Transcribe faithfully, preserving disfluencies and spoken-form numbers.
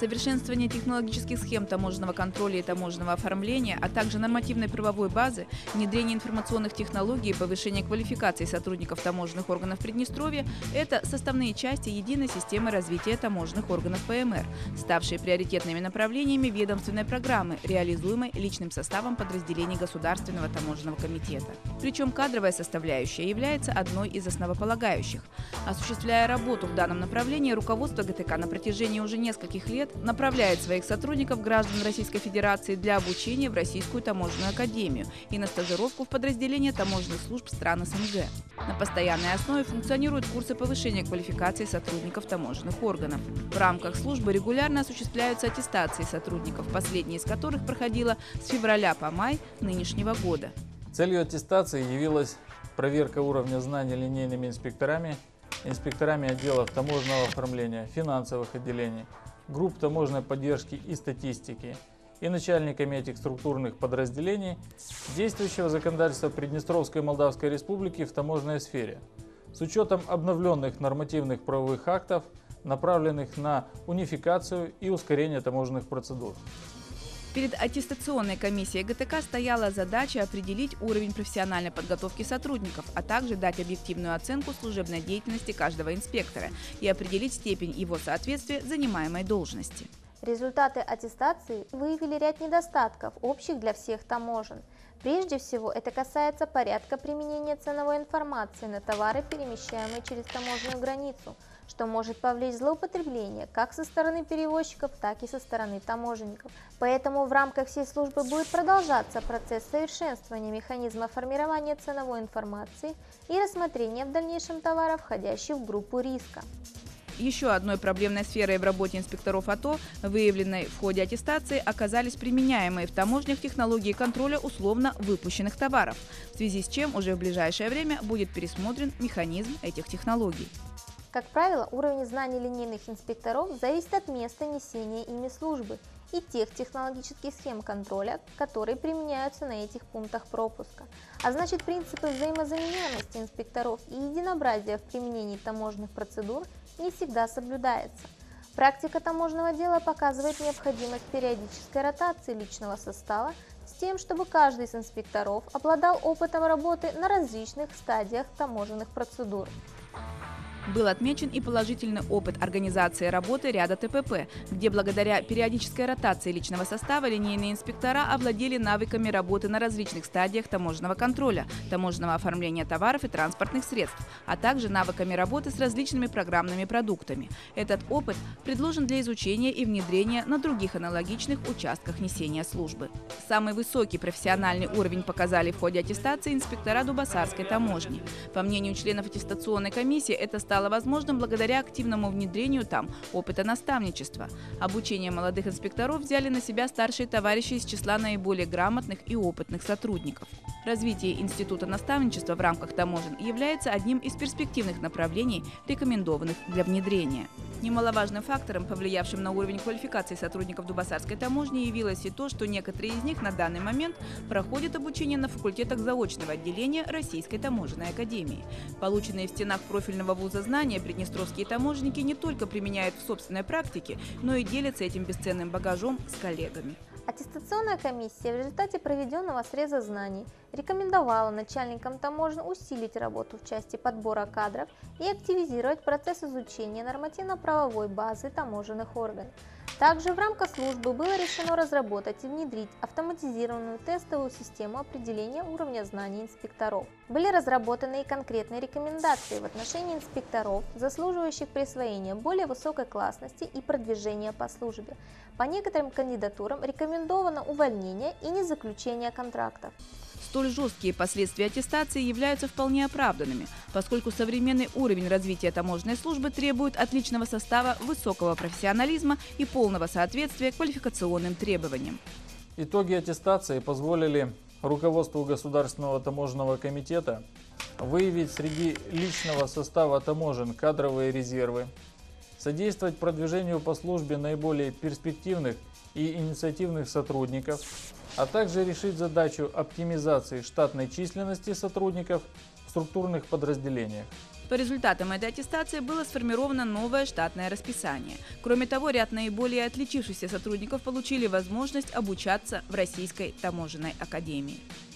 Совершенствование технологических схем таможенного контроля и таможенного оформления, а также нормативной правовой базы, внедрение информационных технологий и повышение квалификации сотрудников таможенных органов Приднестровья – это составные части единой системы развития таможенных органов ПМР, ставшие приоритетными направлениями ведомственной программы, реализуемой личным составом подразделений Государственного таможенного комитета. Причем кадровая составляющая является одной из основополагающих. Осуществляя работу в данном направлении, руководство ГТК на протяжении уже нескольких лет направляет своих сотрудников, граждан Российской Федерации, для обучения в Российскую таможенную академию и на стажировку в подразделение таможенных служб стран СНГ. На постоянной основе функционируют курсы повышения квалификации сотрудников таможенных органов. В рамках службы регулярно осуществляются аттестации сотрудников, последняя из которых проходила с февраля по май нынешнего года. Целью аттестации явилась проверка уровня знаний линейными инспекторами, инспекторами отделов таможенного оформления, финансовых отделений, групп таможенной поддержки и статистики и начальниками этих структурных подразделений действующего законодательства Приднестровской Молдавской Республики в таможенной сфере, с учетом обновленных нормативных правовых актов, направленных на унификацию и ускорение таможенных процедур. Перед аттестационной комиссией ГТК стояла задача определить уровень профессиональной подготовки сотрудников, а также дать объективную оценку служебной деятельности каждого инспектора и определить степень его соответствия занимаемой должности. Результаты аттестации выявили ряд недостатков, общих для всех таможен. Прежде всего, это касается порядка применения ценовой информации на товары, перемещаемые через таможенную границу, что может повлечь злоупотребление как со стороны перевозчиков, так и со стороны таможенников. Поэтому в рамках всей службы будет продолжаться процесс совершенствования механизма формирования ценовой информации и рассмотрения в дальнейшем товаров, входящих в группу риска. Еще одной проблемной сферой в работе инспекторов АТО, выявленной в ходе аттестации, оказались применяемые в таможнях технологии контроля условно выпущенных товаров, в связи с чем уже в ближайшее время будет пересмотрен механизм этих технологий. Как правило, уровень знаний линейных инспекторов зависит от места несения ими службы и тех технологических схем контроля, которые применяются на этих пунктах пропуска. А значит, принципы взаимозаменяемости инспекторов и единообразия в применении таможенных процедур не всегда соблюдается. Практика таможенного дела показывает необходимость периодической ротации личного состава с тем, чтобы каждый из инспекторов обладал опытом работы на различных стадиях таможенных процедур. Был отмечен и положительный опыт организации работы ряда ТПП, где благодаря периодической ротации личного состава линейные инспектора овладели навыками работы на различных стадиях таможенного контроля, таможенного оформления товаров и транспортных средств, а также навыками работы с различными программными продуктами. Этот опыт предложен для изучения и внедрения на других аналогичных участках несения службы. Самый высокий профессиональный уровень показали в ходе аттестации инспектора Дубасарской таможни. По мнению членов аттестационной комиссии, это стало возможным благодаря активному внедрению там опыта наставничества. Обучение молодых инспекторов взяли на себя старшие товарищи из числа наиболее грамотных и опытных сотрудников. Развитие института наставничества в рамках таможен является одним из перспективных направлений, рекомендованных для внедрения. Немаловажным фактором, повлиявшим на уровень квалификации сотрудников Дубасарской таможни, явилось и то, что некоторые из них на данный момент проходят обучение на факультетах заочного отделения Российской таможенной академии. Полученные в стенах профильного вуза знания приднестровские таможенники не только применяют в собственной практике, но и делятся этим бесценным багажом с коллегами. Аттестационная комиссия в результате проведенного среза знаний рекомендовала начальникам таможен усилить работу в части подбора кадров и активизировать процесс изучения нормативно-правовой базы таможенных органов. Также в рамках службы было решено разработать и внедрить автоматизированную тестовую систему определения уровня знаний инспекторов. Были разработаны и конкретные рекомендации в отношении инспекторов, заслуживающих присвоения более высокой классности и продвижения по службе. По некоторым кандидатурам рекомендовано увольнение и незаключение контрактов. Столь жесткие последствия аттестации являются вполне оправданными, поскольку современный уровень развития таможенной службы требует от личного состава высокого профессионализма и полного соответствия квалификационным требованиям. Итоги аттестации позволили руководству Государственного таможенного комитета выявить среди личного состава таможен кадровые резервы, содействовать продвижению по службе наиболее перспективных и инициативных сотрудников, а также решить задачу оптимизации штатной численности сотрудников в структурных подразделениях. По результатам этой аттестации было сформировано новое штатное расписание. Кроме того, ряд наиболее отличившихся сотрудников получили возможность обучаться в Российской таможенной академии.